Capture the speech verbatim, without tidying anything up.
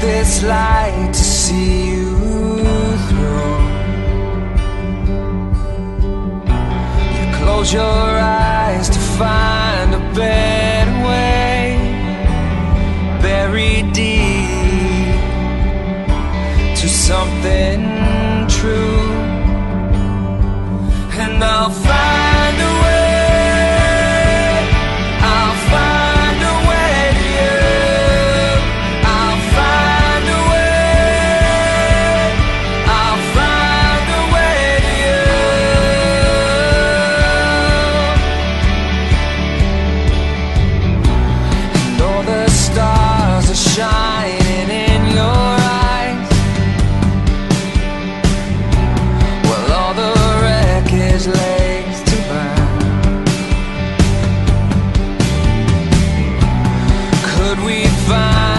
this light to see you through. You close your eyes to find a better way, buried deep to something true. And I'll find a way, I'll find a way to you. I'll find a way, I'll find a way to you. And all the stars are shining in your eyes, well, all the wreckage lays to burn. Could we find